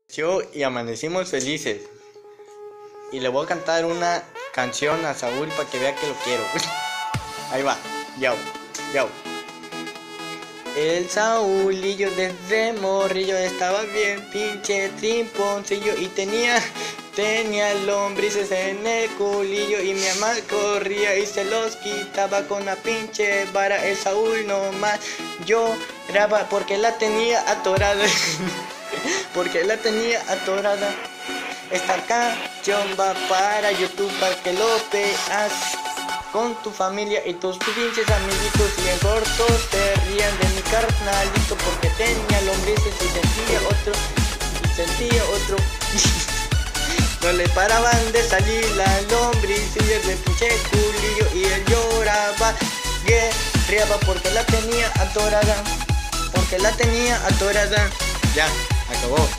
Y amanecimos felices. Y le voy a cantar una canción a Saúl para que vea que lo quiero. Ahí va, yau, yau. El Saúlillo desde morrillo estaba bien pinche trimponcillo y tenía lombrices en el culillo y mi mamá corría y se los quitaba con la pinche vara. El Saúl nomás lloraba porque la tenía atorada. Porque la tenía atorada. Esta canción va para YouTube para que lo veas con tu familia y tus pinches amiguitos y en cortos te rían de mi carnalito porque tenía lombrices y sentía otro no le paraban de salir las lombrices de pinche culillo y él lloraba, guerreaba porque la tenía atorada, Ya, acabó.